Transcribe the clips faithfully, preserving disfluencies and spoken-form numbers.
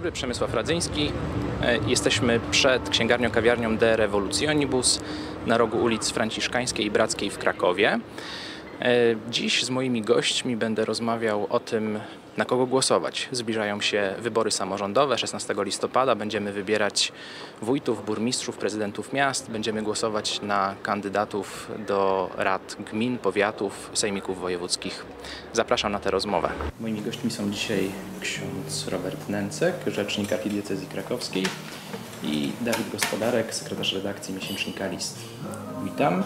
dobry, Przemysław Radzyński. Jesteśmy przed księgarnią kawiarnią De Revolutionibus na rogu ulic Franciszkańskiej i Brackiej w Krakowie. Dziś z moimi gośćmi będę rozmawiał o tym, na kogo głosować. Zbliżają się wybory samorządowe. szesnastego listopada będziemy wybierać wójtów, burmistrzów, prezydentów miast. Będziemy głosować na kandydatów do rad gmin, powiatów, sejmików wojewódzkich. Zapraszam na tę rozmowę. Moimi gośćmi są dzisiaj ksiądz Robert Nęcek, rzecznik archidiecezji krakowskiej, i Dawid Gospodarek, sekretarz redakcji miesięcznika List. Witam.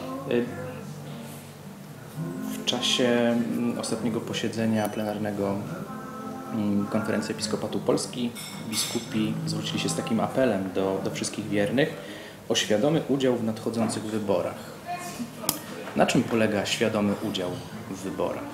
W czasie ostatniego posiedzenia plenarnego Konferencji Episkopatu Polski biskupi zwrócili się z takim apelem do, do wszystkich wiernych o świadomy udział w nadchodzących wyborach. Na czym polega świadomy udział w wyborach?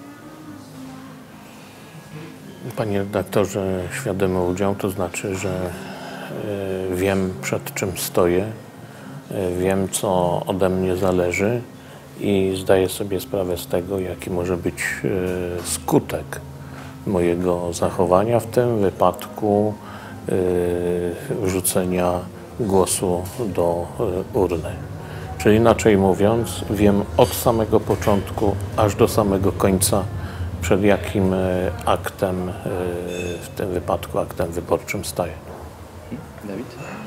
Panie redaktorze, świadomy udział to znaczy, że y, wiem, przed czym stoję, y, wiem, co ode mnie zależy i zdaję sobie sprawę z tego, jaki może być y, skutek mojego zachowania, w tym wypadku y, wrzucenia głosu do y, urny. Czyli inaczej mówiąc, wiem od samego początku aż do samego końca, przed jakim aktem, w tym wypadku aktem wyborczym staję. Dawid?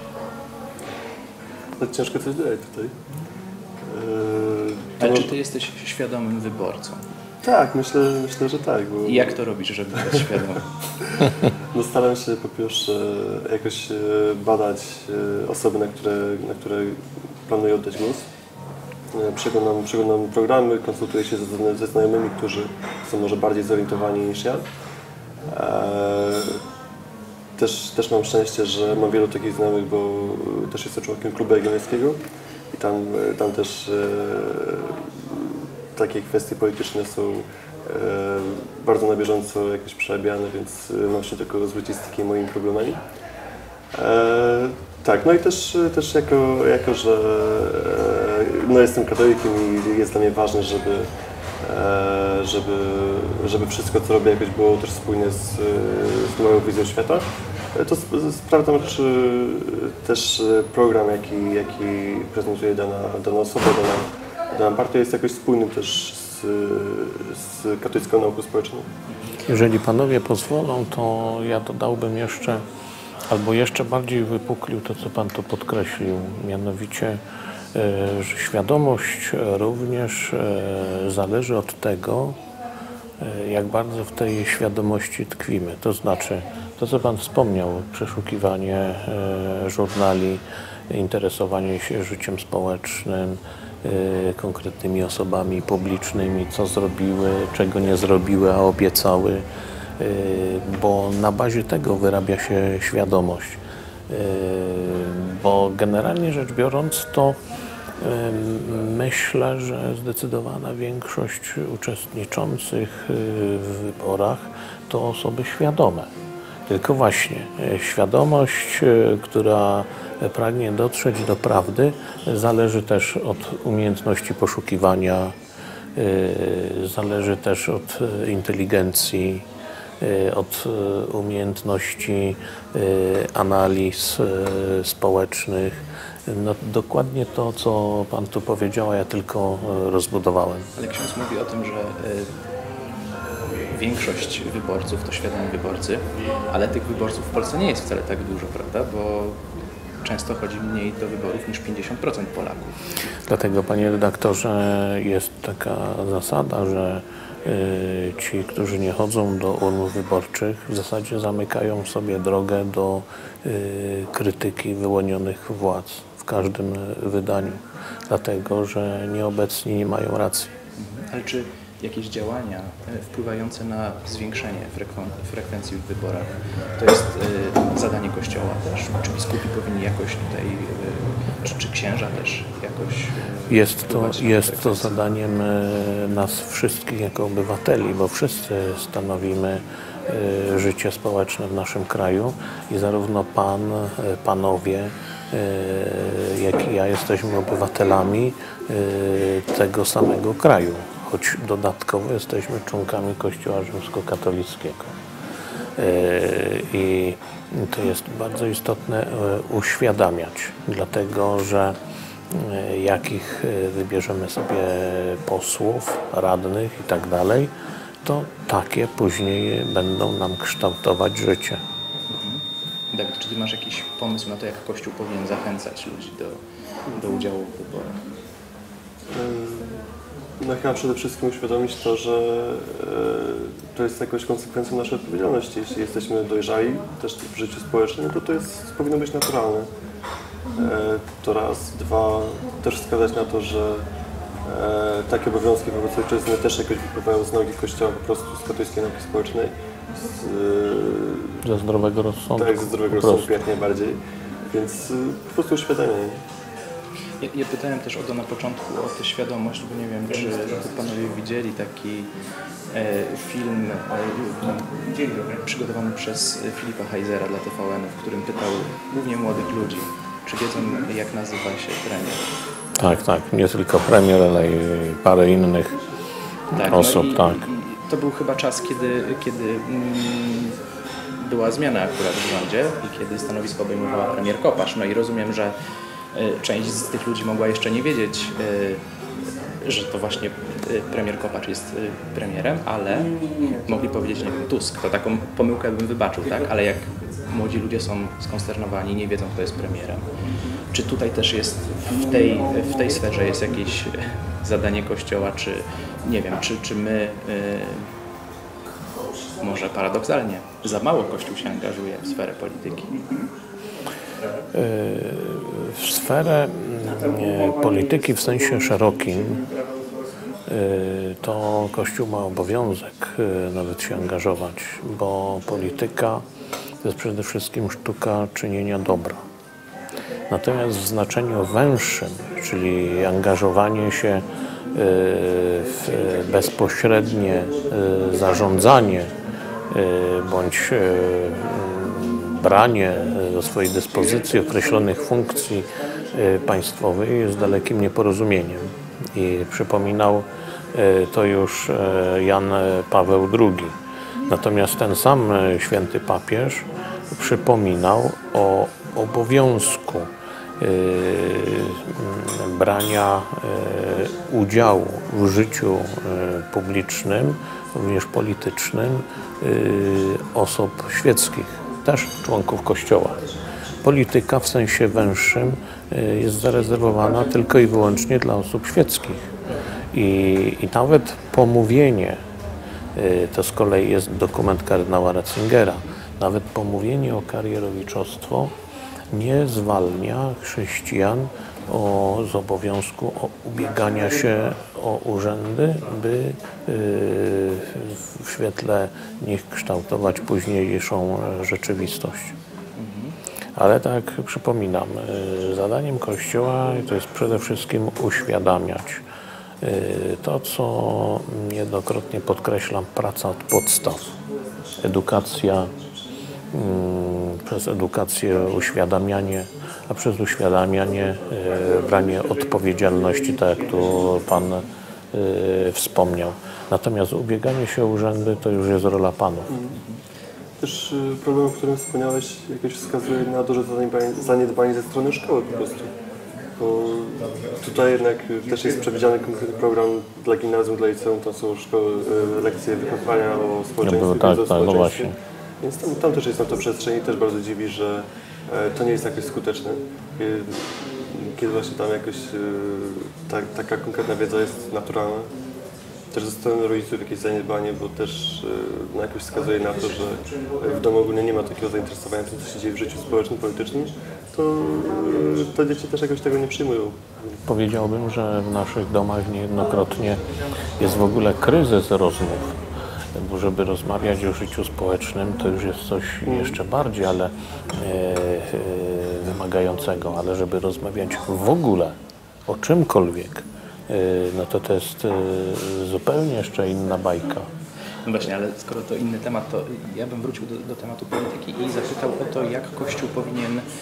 No, ciężko coś dodać tutaj. Eee, Ale to... czy ty jesteś świadomym wyborcą? Tak, myślę, myślę, że tak. Bo... I jak to robisz, żeby być świadomy? No, staram się po pierwsze jakoś badać osoby, na które, na które planuję oddać głos. Przeglądam, przeglądam programy, konsultuję się ze, ze znajomymi, którzy są może bardziej zorientowani niż ja. Eee, też, też mam szczęście, że mam wielu takich znajomych, bo też jestem członkiem klubu jagiellońskiego i tam, tam też e, takie kwestie polityczne są e, bardzo na bieżąco jakoś przerabiane, więc mam się tylko zwrócić z takimi moimi problemami. E, tak, no i też, też jako, jako, że no jestem katolikiem i jest dla mnie ważne, żeby, żeby, żeby wszystko, co robię, jakoś było też spójne z, z moją wizją świata, to sprawdzam, czy też program, jaki, jaki prezentuje dana, dana osoba, dana, dana partia, jest jakoś spójny też z, z katolicką nauką społeczną. Jeżeli panowie pozwolą, to ja dodałbym jeszcze, albo jeszcze bardziej wypuklił to, co pan tu podkreślił, mianowicie, że świadomość również zależy od tego, jak bardzo w tej świadomości tkwimy. To znaczy, to co pan wspomniał, przeszukiwanie żurnali, interesowanie się życiem społecznym, konkretnymi osobami publicznymi, co zrobiły, czego nie zrobiły, a obiecały, bo na bazie tego wyrabia się świadomość. Bo generalnie rzecz biorąc, to myślę, że zdecydowana większość uczestniczących w wyborach to osoby świadome. Tylko właśnie świadomość, która pragnie dotrzeć do prawdy, zależy też od umiejętności poszukiwania, zależy też od inteligencji, od umiejętności analiz społecznych. No, dokładnie to, co pan tu powiedział, a ja tylko rozbudowałem. Ale ksiądz mówi o tym, że większość wyborców to świadomi wyborcy, ale tych wyborców w Polsce nie jest wcale tak dużo, prawda? Bo często chodzi mniej do wyborów niż pięćdziesiąt procent Polaków. Dlatego, panie redaktorze, jest taka zasada, że y, ci, którzy nie chodzą do urn wyborczych, w zasadzie zamykają sobie drogę do y, krytyki wyłonionych władz w każdym wydaniu, dlatego że nieobecni nie mają racji. Ale czy jakieś działania wpływające na zwiększenie frekwencji w wyborach to jest y, zadanie Kościoła też? Czy biskupi powinni jakoś tutaj, y, czy, czy księża też jakoś y, Jest to, jest to zadaniem y, nas wszystkich jako obywateli, bo wszyscy stanowimy y, życie społeczne w naszym kraju i zarówno pan, y, panowie, y, jak i ja jesteśmy obywatelami y, tego samego kraju. Choć dodatkowo jesteśmy członkami Kościoła rzymskokatolickiego. I to jest bardzo istotne uświadamiać, dlatego że jakich wybierzemy sobie posłów, radnych i tak dalej, to takie później będą nam kształtować życie. Dawid, czy ty masz jakiś pomysł na to, jak Kościół powinien zachęcać ludzi do, do udziału w wyborach? No chyba przede wszystkim uświadomić to, że to jest jakąś konsekwencją naszej odpowiedzialności. Jeśli jesteśmy dojrzali też w życiu społecznym, to to jest, powinno być naturalne. To raz. Dwa, też wskazać na to, że takie obowiązki wobec ojczyzny też jakoś wypływają z nogi Kościoła, po prostu z katolickiej nauki społecznej. Z, ze zdrowego rozsądku. Tak, ze zdrowego rozsądku jak najbardziej. Więc po prostu uświadamianie. Ja, ja pytałem też o to na początku, o tę świadomość, bo nie wiem, czy panowie widzieli taki e, film e, przygotowany przez Filipa Heisera dla T V N, w którym pytał głównie młodych ludzi, czy wiedzą, jak nazywa się premier. Tak, tak. Nie tylko premier, ale i parę innych tak, osób. No i, tak. i to był chyba czas, kiedy, kiedy mm, była zmiana akurat w rządzie i kiedy stanowisko obejmowała premier Kopacz. No i rozumiem, że część z tych ludzi mogła jeszcze nie wiedzieć, że to właśnie premier Kopacz jest premierem, ale mogli powiedzieć, nie wiem, Tusk. To taką pomyłkę bym wybaczył, tak? Ale jak młodzi ludzie są skonsternowani, nie wiedzą, kto jest premierem. Czy tutaj też jest, w tej, w tej sferze jest jakieś zadanie Kościoła, czy nie wiem, czy, czy my, może paradoksalnie, za mało Kościół się angażuje w sferę polityki? W sferę polityki w sensie szerokim to Kościół ma obowiązek nawet się angażować, bo polityka to jest przede wszystkim sztuka czynienia dobra. Natomiast w znaczeniu węższym, czyli angażowanie się w bezpośrednie zarządzanie bądź branie do swojej dyspozycji określonych funkcji państwowych jest dalekim nieporozumieniem. I przypominał to już Jan Paweł drugi. Natomiast ten sam święty papież przypominał o obowiązku brania udziału w życiu publicznym, również politycznym osób świeckich, też członków Kościoła. Polityka w sensie węższym jest zarezerwowana tylko i wyłącznie dla osób świeckich. I, i nawet pomówienie, to z kolei jest dokument kardynała Ratzingera, nawet pomówienie o karierowiczostwo nie zwalnia chrześcijan o, z obowiązku o ubiegania się o urzędy, by yy, w świetle nich kształtować późniejszą rzeczywistość. Ale tak przypominam, yy, zadaniem Kościoła to jest przede wszystkim uświadamiać yy, to, co niejednokrotnie podkreślam, praca od podstaw, edukacja, przez edukację uświadamianie, a przez uświadamianie e, branie odpowiedzialności, tak jak tu Pan e, wspomniał. Natomiast ubieganie się o urzędy to już jest rola Panów. Też problem, o którym wspomniałeś, jakoś wskazuje na duże zaniedbanie, zaniedbanie ze strony szkoły po prostu. Bo tutaj jednak też jest przewidziany konkretny program dla gimnazjum, dla liceum, tam są szkoły, lekcje wychowania o społeczeństwie, ja tak, o tak, społeczeństwie. no właśnie. Więc tam, tam też jest na to przestrzeń i też bardzo dziwi, że e, to nie jest jakoś skuteczne. Kiedy, kiedy właśnie tam jakoś e, ta, taka konkretna wiedza jest naturalna. Też ze strony rodziców jakieś zaniedbanie, bo też e, no, jakoś wskazuje na to, że w domu ogólnie nie ma takiego zainteresowania tym, co się dzieje w życiu społecznym, politycznym, to e, te dzieci też jakoś tego nie przyjmują. Powiedziałbym, że w naszych domach niejednokrotnie jest w ogóle kryzys rozmów. Bo żeby rozmawiać o życiu społecznym, to już jest coś jeszcze bardziej ale, e, e, wymagającego, ale żeby rozmawiać w ogóle o czymkolwiek, e, no to to jest e, zupełnie jeszcze inna bajka. No właśnie, ale skoro to inny temat, to ja bym wrócił do, do tematu polityki i zapytał o to, jak Kościół powinien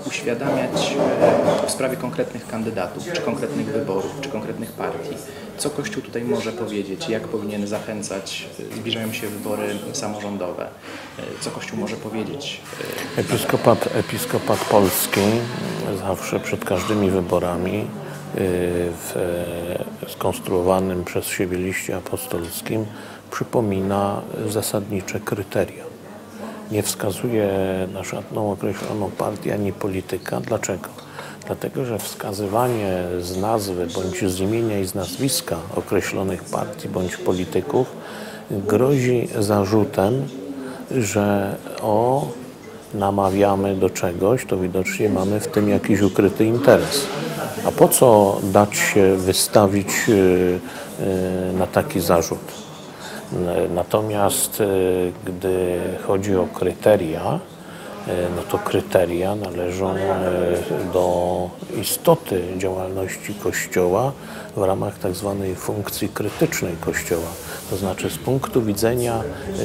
uświadamiać w sprawie konkretnych kandydatów, czy konkretnych wyborów, czy konkretnych partii. Co Kościół tutaj może powiedzieć? Jak powinien zachęcać? Zbliżają się wybory samorządowe. Co Kościół może powiedzieć? Episkopat, Episkopat Polski zawsze przed każdymi wyborami w skonstruowanym przez siebie liście apostolskim przypomina zasadnicze kryteria. Nie wskazuje na żadną określoną partię ani polityka. Dlaczego? Dlatego, że wskazywanie z nazwy bądź z imienia i z nazwiska określonych partii bądź polityków grozi zarzutem, że o, namawiamy do czegoś, to widocznie mamy w tym jakiś ukryty interes. A po co dać się wystawić na taki zarzut? Natomiast gdy chodzi o kryteria, no to kryteria należą do istoty działalności Kościoła w ramach tak zwanej funkcji krytycznej Kościoła. To znaczy z punktu widzenia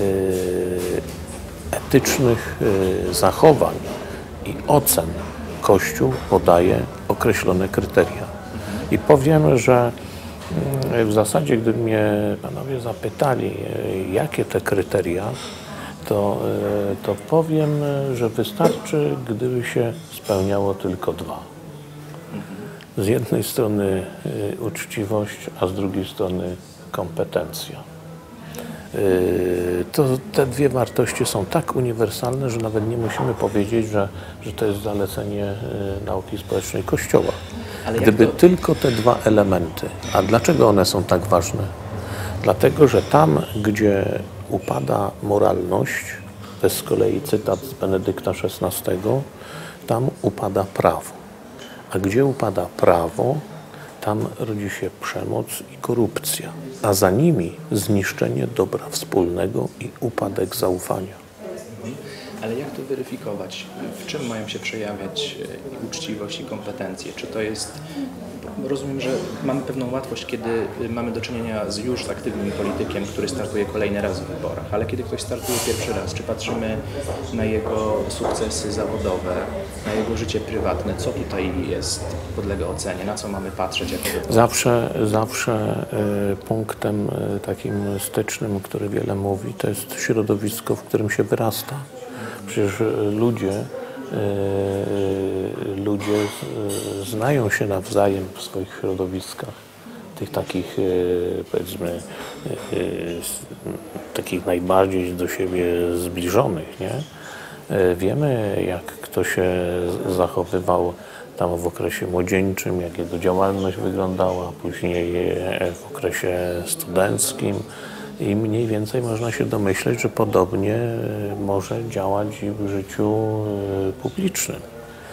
etycznych zachowań i ocen Kościół podaje określone kryteria. I powiem, że w zasadzie gdyby mnie panowie zapytali, jakie te kryteria, to, to powiem, że wystarczy, gdyby się spełniało tylko dwa. Z jednej strony uczciwość, a z drugiej strony kompetencja. To te dwie wartości są tak uniwersalne, że nawet nie musimy powiedzieć, że, że to jest zalecenie nauki społecznej Kościoła. Ale Gdyby to... tylko te dwa elementy. A dlaczego one są tak ważne? Dlatego, że tam, gdzie upada moralność, to jest z kolei cytat z Benedykta szesnastego, tam upada prawo. A gdzie upada prawo, tam rodzi się przemoc i korupcja, a za nimi zniszczenie dobra wspólnego i upadek zaufania. Ale jak to weryfikować? W czym mają się przejawiać uczciwość i kompetencje? Czy to jest... Rozumiem, że mamy pewną łatwość, kiedy mamy do czynienia z już aktywnym politykiem, który startuje kolejny raz w wyborach, ale kiedy ktoś startuje pierwszy raz, czy patrzymy na jego sukcesy zawodowe, na jego życie prywatne, co tutaj jest, podlega ocenie, na co mamy patrzeć? Jako zawsze zawsze y, punktem y, takim stycznym, który wiele mówi, to jest środowisko, w którym się wyrasta. Przecież y, ludzie Yy, ludzie yy, znają się nawzajem w swoich środowiskach, tych takich yy, powiedzmy yy, takich najbardziej do siebie zbliżonych, nie? Yy, wiemy, jak kto się zachowywał tam w okresie młodzieńczym, jak jego działalność wyglądała, później w okresie studenckim. I mniej więcej można się domyśleć, że podobnie może działać i w życiu publicznym.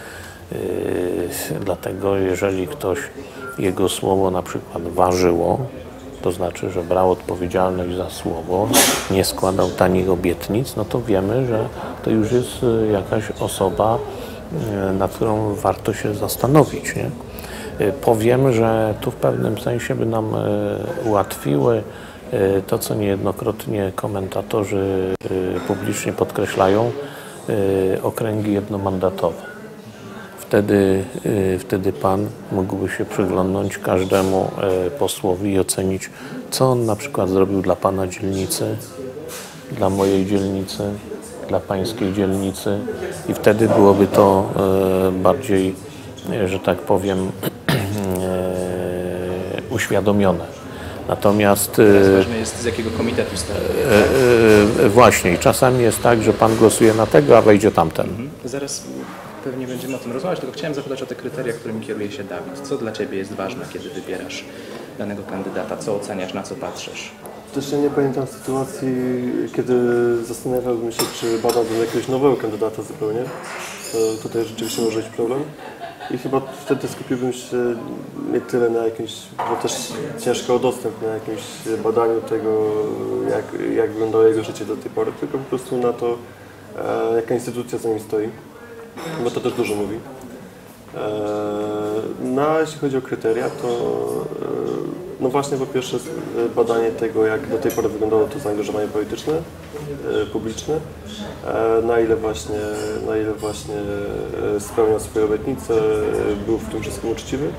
Dlatego jeżeli ktoś, jego słowo na przykład ważyło, to znaczy, że brał odpowiedzialność za słowo, nie składał tanich obietnic, no to wiemy, że to już jest jakaś osoba, nad którą warto się zastanowić, nie? Powiem, że tu w pewnym sensie by nam ułatwiły to, co niejednokrotnie komentatorzy publicznie podkreślają, okręgi jednomandatowe. Wtedy, wtedy Pan mógłby się przyglądnąć każdemu posłowi i ocenić, co on na przykład zrobił dla Pana dzielnicy, dla mojej dzielnicy, dla Pańskiej dzielnicy i wtedy byłoby to bardziej, że tak powiem, uświadomione. Natomiast teraz ważne jest, z jakiego komitetu startuje. Właśnie, i czasami jest tak, że Pan głosuje na tego, a wejdzie tamten. Mhm. Zaraz pewnie będziemy o tym rozmawiać, tylko chciałem zapytać o te kryteria, którymi kieruje się Dawid. Co dla Ciebie jest ważne, kiedy wybierasz danego kandydata? Co oceniasz, na co patrzysz? Też ja nie pamiętam sytuacji, kiedy zastanawiałbym się, czy badałbym jakiegoś nowego kandydata zupełnie. To tutaj rzeczywiście może być problem. I chyba wtedy skupiłbym się nie tyle na jakimś, bo też ciężko o dostęp, na jakimś badaniu tego, jak, jak wyglądało jego życie do tej pory, tylko po prostu na to, e, jaka instytucja za nim stoi, bo to też dużo mówi. E, no a jeśli chodzi o kryteria, to no właśnie po pierwsze e, badanie tego, jak do tej pory wyglądało to zaangażowanie polityczne, e, publiczne, e, na ile właśnie, na ile właśnie e, spełniał swoje obietnice, e, był w tym wszystkim uczciwy.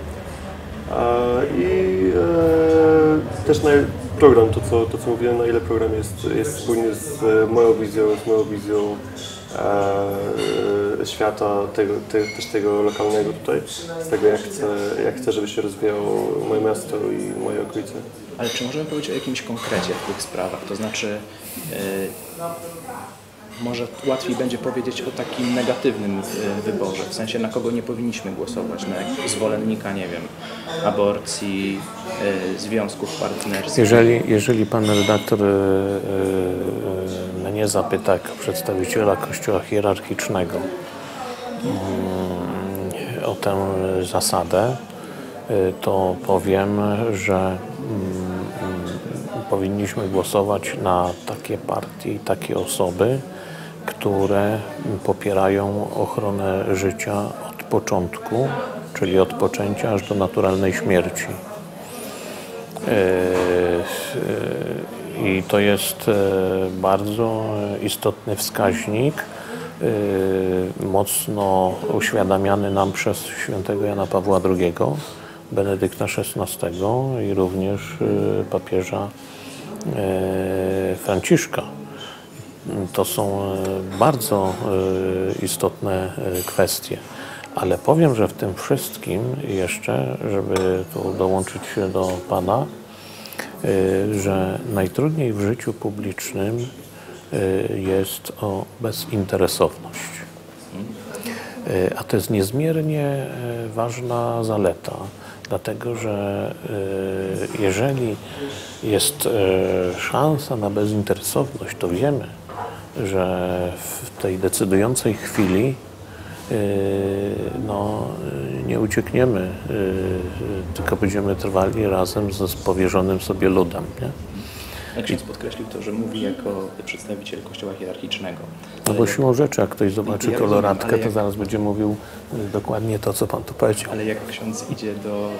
I e, też na program, to co, to co mówiłem, na ile program jest, jest spójny z moją wizją, z moją wizją e, świata, tego, te, też tego lokalnego tutaj, z tego jak chcę, jak chcę, żeby się rozwijało moje miasto i moje okolice. Ale czy możemy powiedzieć o jakimś konkrecie w tych sprawach? To znaczy, yy, może łatwiej będzie powiedzieć o takim negatywnym yy, wyborze, w sensie na kogo nie powinniśmy głosować, na zwolennika, nie wiem, aborcji, yy, związków partnerskich. Jeżeli, jeżeli pan redaktor yy, yy, mnie zapyta jako przedstawiciela Kościoła hierarchicznego yy, o tę zasadę, yy, to powiem, że yy, powinniśmy głosować na takie partie i takie osoby, które popierają ochronę życia od początku, czyli od poczęcia aż do naturalnej śmierci. I to jest bardzo istotny wskaźnik, mocno uświadamiany nam przez świętego Jana Pawła drugiego, Benedykta szesnastego i również papieża Franciszka. To są bardzo istotne kwestie. Ale powiem, że w tym wszystkim jeszcze, żeby tu dołączyć się do Pana, że najtrudniej w życiu publicznym jest o bezinteresowność. A to jest niezmiernie ważna zaleta, dlatego że jeżeli jest szansa na bezinteresowność, to wiemy, że w tej decydującej chwili no, nie uciekniemy, tylko będziemy trwali razem ze powierzonym sobie ludem. Nie? Jak ksiądz podkreślił to, że mówi jako przedstawiciel Kościoła hierarchicznego. No bo siłą rzeczy, jak ktoś zobaczy ja koloratkę, rozumiem, to jak... zaraz będzie mówił dokładnie to, co pan tu powiedział. Ale jak ksiądz idzie do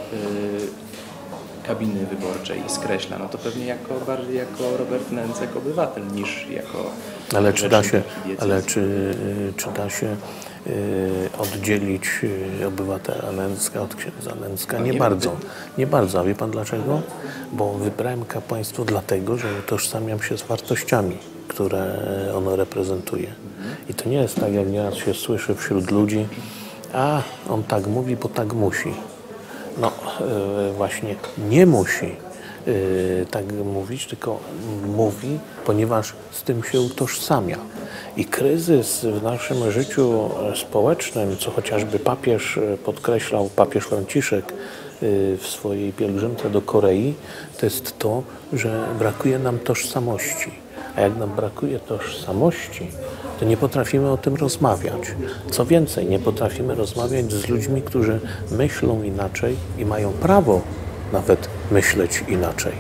y, kabiny wyborczej i skreśla, no to pewnie jako, bardziej jako Robert Nęcek obywatel niż jako Ale czy da się, ale czy, czy da się y, oddzielić y, obywatela Nęcka od księdza Nęcka? No nie, nie bardzo. Nie bardzo. A wie pan dlaczego? Bo wybrałem kapłaństwo dlatego, że utożsamiam się z wartościami, które ono reprezentuje. I to nie jest tak, jak nieraz się słyszy wśród ludzi, a on tak mówi, bo tak musi. No y, właśnie nie musi y, tak mówić, tylko mówi, ponieważ z tym się utożsamia. I kryzys w naszym życiu społecznym, co chociażby papież podkreślał, papież Franciszek y, w swojej pielgrzymce do Korei, to jest to, że brakuje nam tożsamości. A jak nam brakuje tożsamości, to nie potrafimy o tym rozmawiać. Co więcej, nie potrafimy rozmawiać z ludźmi, którzy myślą inaczej i mają prawo nawet myśleć inaczej.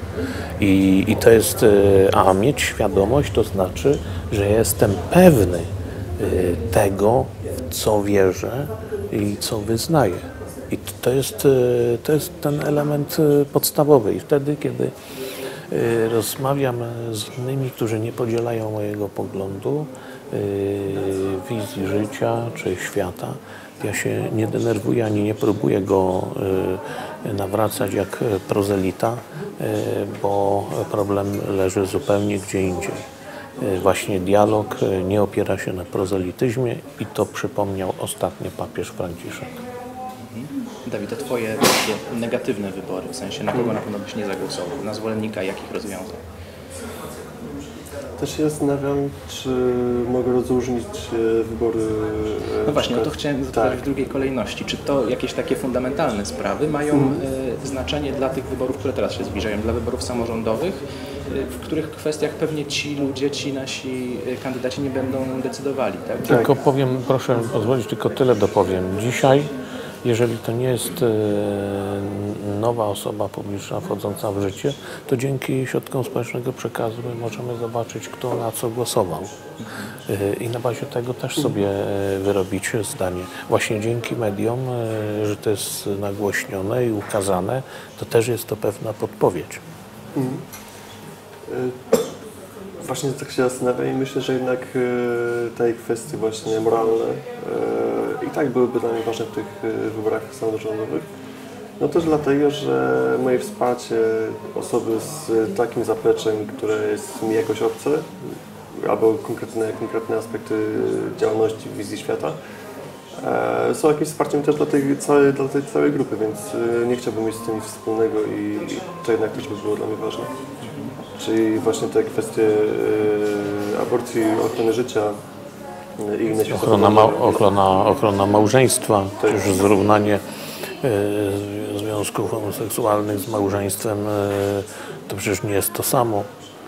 I, i to jest, a mieć świadomość to znaczy, że jestem pewny tego, co wierzę i co wyznaję. I to jest, to jest ten element podstawowy. I wtedy, kiedy rozmawiam z innymi, którzy nie podzielają mojego poglądu, wizji życia czy świata, ja się nie denerwuję ani nie próbuję go nawracać jak prozelita, bo problem leży zupełnie gdzie indziej. Właśnie dialog nie opiera się na prozelityzmie i to przypomniał ostatnio papież Franciszek. Dawid, to twoje takie negatywne wybory, w sensie na kogo na pewno byś nie zagłosował, na zwolennika jakich rozwiązań? Też się zastanawiam, czy mogę rozróżnić wybory... No właśnie, no to chciałem zapytać tak. w drugiej kolejności. Czy to jakieś takie fundamentalne sprawy mają hmm. y, znaczenie dla tych wyborów, które teraz się zbliżają, dla wyborów samorządowych, y, w których kwestiach pewnie ci ludzie, ci nasi kandydaci nie będą decydowali, tak? Tylko powiem, proszę pozwolić, tylko tyle dopowiem. Dzisiaj jeżeli to nie jest nowa osoba publiczna wchodząca w życie, to dzięki środkom społecznego przekazu my możemy zobaczyć, kto na co głosował. I na bazie tego też sobie wyrobić zdanie. Właśnie dzięki mediom, że to jest nagłośnione i ukazane, to też jest to pewna podpowiedź. Mhm. Właśnie tak się zastanawiam i myślę, że jednak te kwestie właśnie moralne i tak byłyby dla mnie ważne w tych wyborach samorządowych. No też dlatego, że moje wsparcie osoby z takim zapleczem, które jest mi jakoś obce, albo konkretne, konkretne aspekty działalności, wizji świata, są jakimś wsparciem też dla tej całej, dla tej całej grupy, więc nie chciałbym mieć z tym nic wspólnego i to jednak też by było dla mnie ważne. Czyli właśnie te kwestie aborcji, ochrony życia i inne światowe. Ochrona, ma, ochrona, ochrona małżeństwa, też zrównanie e, związków homoseksualnych z małżeństwem, e, to przecież nie jest to samo.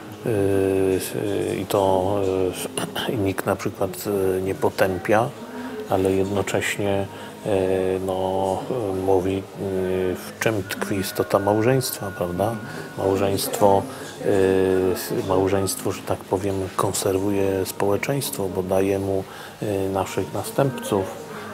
E, I to e, nikt na przykład nie potępia, ale jednocześnie no, mówi, w czym tkwi istota małżeństwa, prawda? Małżeństwo, małżeństwo, że tak powiem, konserwuje społeczeństwo, bo daje mu naszych następców,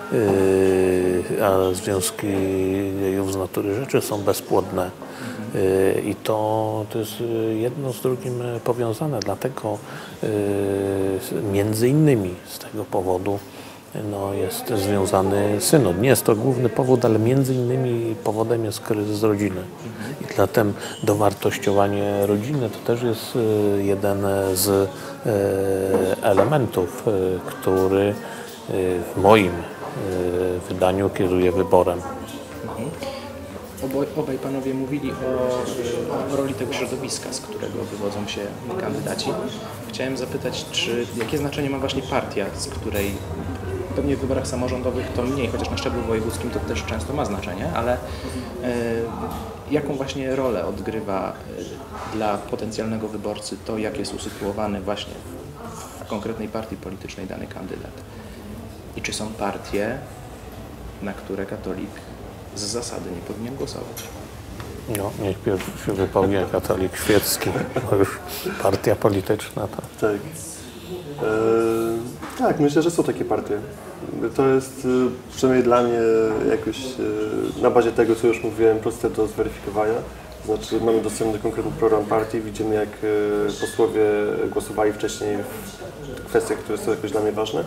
a związki gejów z natury rzeczy są bezpłodne. I to, to jest jedno z drugim powiązane, dlatego między innymi z tego powodu no, jest związany synod. Nie jest to główny powód, ale między innymi powodem jest kryzys rodziny. I zatem dowartościowanie rodziny to też jest jeden z elementów, który w moim wydaniu kieruje wyborem. Mhm. Oboj, obaj panowie mówili o, o roli tego środowiska, z którego wywodzą się kandydaci. Chciałem zapytać, czy jakie znaczenie ma właśnie partia, z której pewnie w wyborach samorządowych to mniej, chociaż na szczeblu wojewódzkim to też często ma znaczenie, ale y, jaką właśnie rolę odgrywa y, dla potencjalnego wyborcy to, jak jest usytuowany właśnie w, w konkretnej partii politycznej dany kandydat? I czy są partie, na które katolik z zasady nie powinien głosować? No, niech pierw się wypowie katolik świecki, bo już partia polityczna to... Tak. E, tak, myślę, że są takie partie. To jest e, przynajmniej dla mnie jakoś e, na bazie tego, co już mówiłem, proste do zweryfikowania. Znaczy mamy dostępny konkretny program partii, widzimy jak e, posłowie głosowali wcześniej w kwestiach, które są jakoś dla mnie ważne.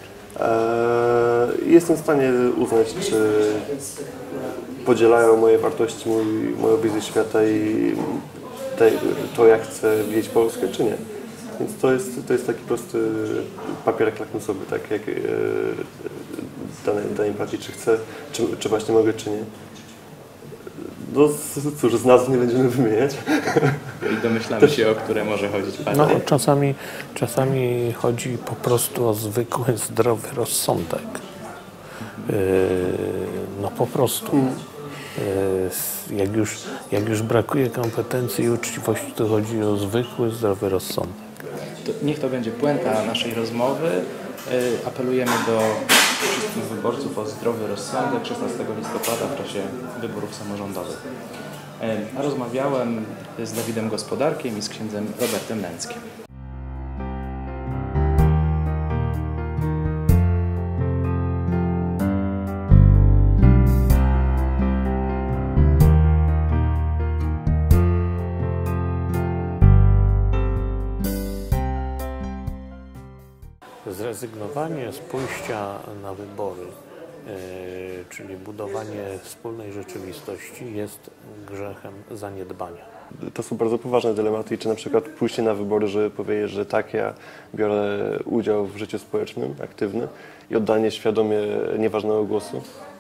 E, jestem w stanie uznać, czy podzielają moje wartości, mój, moją wizję świata i te, to, jak chcę widzieć Polskę, czy nie. Więc to jest, to jest taki prosty papierek lakmusowy, tak jak e, danej, danej partii, czy chcę, czy, czy właśnie mogę, czy nie. No cóż, z nazw nie będziemy wymieniać. I domyślamy się, o które może chodzić partii. No, czasami, czasami chodzi po prostu o zwykły, zdrowy rozsądek. Yy, no po prostu. Yy, jak, już, jak już brakuje kompetencji i uczciwości, to chodzi o zwykły, zdrowy rozsądek. To niech to będzie puenta naszej rozmowy. Yy, apelujemy do wszystkich wyborców o zdrowy rozsądek szesnastego listopada w czasie wyborów samorządowych. Yy, a rozmawiałem z Dawidem Gospodarkiem i z księdzem Robertem Lęckiem. Zrezygnowanie z pójścia na wybory, yy, czyli budowanie wspólnej rzeczywistości, jest grzechem zaniedbania. To są bardzo poważne dylematy i czy na przykład pójście na wybory, żeby powiedzieć, że tak, ja biorę udział w życiu społecznym, aktywny i oddanie świadomie nieważnego głosu,